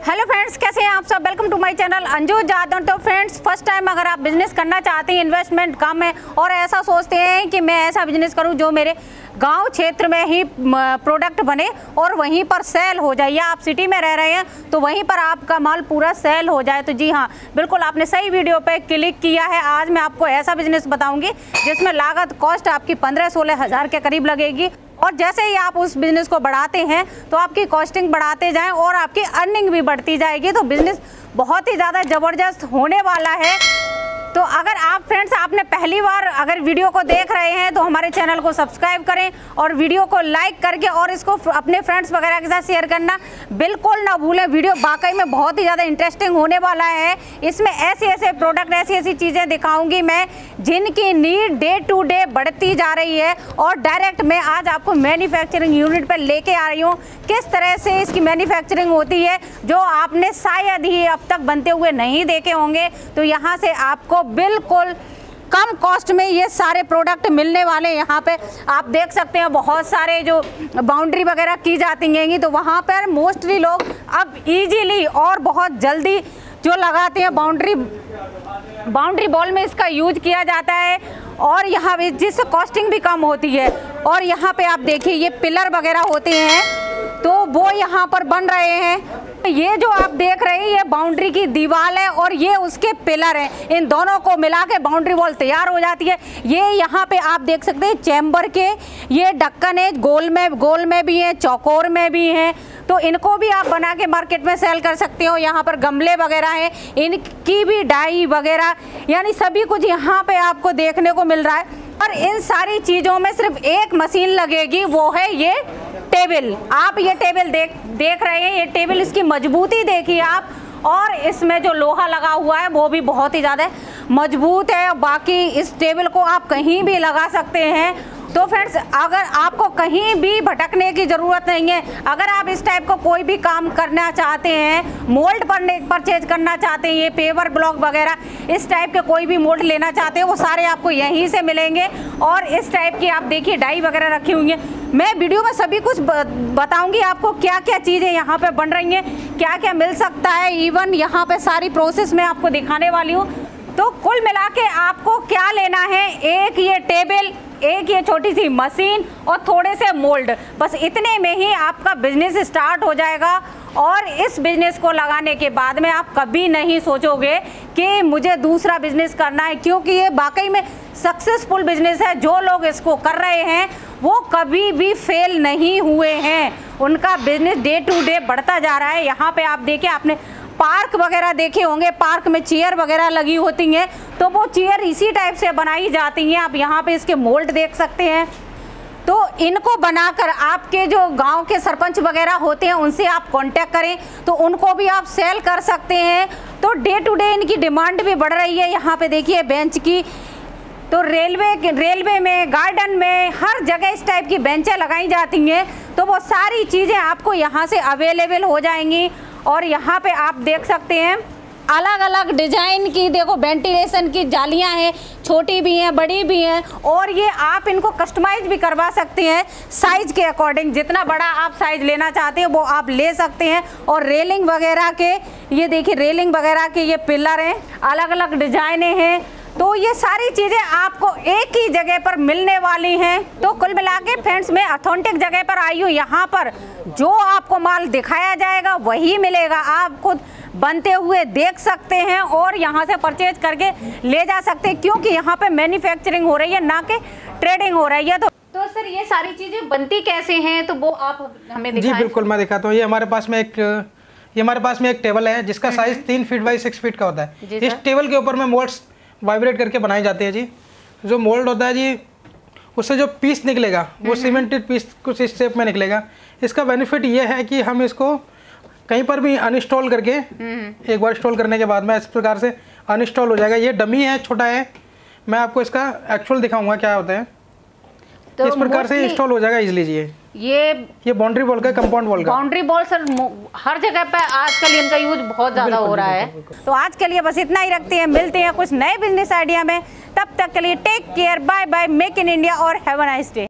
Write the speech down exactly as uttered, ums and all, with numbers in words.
Hello friends, कैसे हैं आप सब। Welcome to my channel Anju Jadav. तो फ्रेंड्स, फर्स्ट टाइम अगर आप बिजनेस करना चाहते हैं, इन्वेस्टमेंट कम है और ऐसा सोचते हैं कि मैं ऐसा बिजनेस करूं जो मेरे गांव क्षेत्र में ही प्रोडक्ट बने और वहीं पर सेल हो जाए, या आप सिटी में रह रहे हैं तो वहीं पर आपका माल पूरा सेल हो जाए, तो जी हाँ, बिल्कुल आपने सही वीडियो पे क्लिक किया है। आज मैं आपको ऐसा बिजनेस बताऊंगी जिसमें लागत कॉस्ट आपकी पंद्रह सोलह हज़ार के करीब लगेगी, और जैसे ही आप उस बिजनेस को बढ़ाते हैं तो आपकी कॉस्टिंग बढ़ाते जाएं और आपकी अर्निंग भी बढ़ती जाएगी। तो बिजनेस बहुत ही ज़्यादा ज़बरदस्त होने वाला है। तो अगर आप फ्रेंड्स आपने पहली बार अगर वीडियो को देख रहे हैं तो हमारे चैनल को सब्सक्राइब करें और वीडियो को लाइक करके और इसको अपने फ्रेंड्स वगैरह के साथ शेयर करना बिल्कुल ना भूलें। वीडियो वाकई में बहुत ही ज़्यादा इंटरेस्टिंग होने वाला है। इसमें ऐसे ऐसे प्रोडक्ट, ऐसी ऐसी चीज़ें दिखाऊंगी मैं जिनकी नीड डे टू डे बढ़ती जा रही है, और डायरेक्ट मैं आज आपको मैन्युफैक्चरिंग यूनिट पर लेके आ रही हूँ। किस तरह से इसकी मैन्युफैक्चरिंग होती है जो आपने शायद ही अब तक बनते हुए नहीं देखे होंगे। तो यहाँ से आपको बिल्कुल कम कॉस्ट में ये सारे प्रोडक्ट मिलने वाले। यहाँ पे आप देख सकते हैं बहुत सारे जो बाउंड्री वगैरह की जाती हैं, तो वहाँ पर मोस्टली लोग अब इजीली और बहुत जल्दी जो लगाते हैं बाउंड्री बाउंड्री बॉल में इसका यूज किया जाता है, और यहाँ पे जिससे कॉस्टिंग भी कम होती है। और यहाँ पे आप देखिए ये पिलर वगैरह होते हैं तो वो यहाँ पर बन रहे हैं। ये जो आप देख रहे हैं ये बाउंड्री की दीवार है और ये उसके पिलर हैं। इन दोनों को मिला के बाउंड्री वॉल तैयार हो जाती है। ये यहाँ पे आप देख सकते हैं चैम्बर के ये ढक्कन है, गोल में गोल में भी है, चौकोर में भी हैं। तो इनको भी आप बना के मार्केट में सेल कर सकते हो। यहाँ पर गमले वगैरह हैं, इनकी भी डाई वगैरह, यानी सभी कुछ यहाँ पे आपको देखने को मिल रहा है। और इन सारी चीज़ों में सिर्फ एक मशीन लगेगी, वो है ये टेबल। आप ये टेबल देख देख रहे हैं, ये टेबल इसकी मजबूती देखिए आप, और इसमें जो लोहा लगा हुआ है वो भी बहुत ही ज़्यादा मजबूत है। बाकी इस टेबल को आप कहीं भी लगा सकते हैं। तो फ्रेंड्स, अगर आपको कहीं भी भटकने की ज़रूरत नहीं है, अगर आप इस टाइप को कोई भी काम करना चाहते हैं, मोल्ड पर परचेज करना चाहते हैं, ये पेपर ब्लॉक वगैरह इस टाइप के कोई भी मोल्ड लेना चाहते हैं, वो सारे आपको यहीं से मिलेंगे। और इस टाइप की आप देखिए डाई वगैरह रखी हुई है। मैं वीडियो में सभी कुछ बताऊंगी आपको, क्या क्या चीज़ें यहाँ पे बन रही हैं, क्या क्या मिल सकता है। इवन यहाँ पे सारी प्रोसेस मैं आपको दिखाने वाली हूँ। तो कुल मिला के आपको क्या लेना है, एक ये टेबल, एक ये छोटी सी मशीन और थोड़े से मोल्ड, बस इतने में ही आपका बिजनेस स्टार्ट हो जाएगा। और इस बिजनेस को लगाने के बाद में आप कभी नहीं सोचोगे कि मुझे दूसरा बिजनेस करना है, क्योंकि ये वाकई में सक्सेसफुल बिजनेस है। जो लोग इसको कर रहे हैं वो कभी भी फेल नहीं हुए हैं, उनका बिजनेस डे टू डे बढ़ता जा रहा है। यहाँ पे आप देखिए, आपने पार्क वगैरह देखे होंगे, पार्क में चेयर वगैरह लगी होती हैं, तो वो चेयर इसी टाइप से बनाई जाती हैं। आप यहाँ पे इसके मोल्ड देख सकते हैं। तो इनको बनाकर आपके जो गांव के सरपंच वगैरह होते हैं उनसे आप कांटेक्ट करें तो उनको भी आप सेल कर सकते हैं। तो डे टू डे इनकी डिमांड भी बढ़ रही है। यहाँ पे देखिए बेंच की, तो रेलवे रेलवे में, गार्डन में, हर जगह इस टाइप की बेंचें लगाई जाती हैं। तो वो सारी चीज़ें आपको यहाँ से अवेलेबल हो जाएंगी। और यहाँ पे आप देख सकते हैं अलग अलग डिजाइन की, देखो वेंटिलेशन की जालियाँ हैं, छोटी भी हैं, बड़ी भी हैं, और ये आप इनको कस्टमाइज भी करवा सकते हैं साइज के अकॉर्डिंग। जितना बड़ा आप साइज लेना चाहते हैं वो आप ले सकते हैं। और रेलिंग वगैरह के, ये देखिए रेलिंग वगैरह के ये पिलर हैं, अलग अलग डिजाइने हैं। तो ये सारी चीज़ें आपको एक ही जगह पर मिलने वाली हैं। तो कुल मिला के फ्रेंड्स, मैं ऑथेंटिक जगह पर आई हूँ। यहाँ पर जो आपको माल दिखाया जाएगा वही मिलेगा, आप खुद बनते हुए देख सकते हैं और यहाँ से परचेज करके ले जा सकते हैं, क्योंकि यहाँ पे मैन्युफैक्चरिंग हो रही है, ना कि ट्रेडिंग हो रही है। तो तो सर, ये सारी चीज़ें बनती कैसे हैं, तो वो आप हमें दिखाएं। जी बिल्कुल, मैं दिखाता हूँ। ये हमारे पास में एक ये हमारे पास में एक टेबल है जिसका साइज तीन फीट बाई सिक्स फीट का होता है। इस टेबल के ऊपर में मोल्ड्स वाइब्रेट करके बनाए जाते हैं जी। जो मोल्ड होता है जी, उससे जो पीस निकलेगा वो सीमेंटेड पीस कुछ इस शेप में निकलेगा। इसका बेनिफिट ये है कि हम इसको कहीं पर भी अनइंस्टॉल करके, एक बार इंस्टॉल करने के बाद में इस प्रकार से अनइंस्टॉल हो जाएगा। ये डमी है, छोटा है, मैं आपको इसका एक्चुअल दिखाऊंगा क्या होता है। तो इस प्रकार से इंस्टॉल हो जाएगा इजीली जी। ये ये बाउंड्री बॉल का, कंपाउंड बॉल का बाउंड्री बॉल सर हर जगह पे आजकल इनका यूज बहुत ज्यादा हो रहा है। तो आज के लिए बस इतना ही रखते हैं, मिलते हैं कुछ नए बिजनेस आइडिया में। तब तक के लिए take care, bye bye, make in India और हैव अ नाइस डे।